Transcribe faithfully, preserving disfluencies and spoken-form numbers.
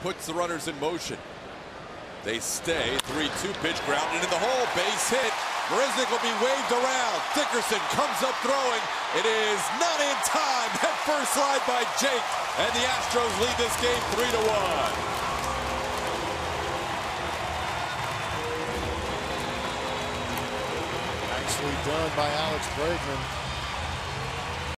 puts the runners in motion. They stay. three two pitch grounded in the hole. Base hit. Marisnick will be waved around. Dickerson comes up throwing. It is not in time. Head first slide by Jake. And the Astros lead this game three to one. Nicely done by Alex Bregman.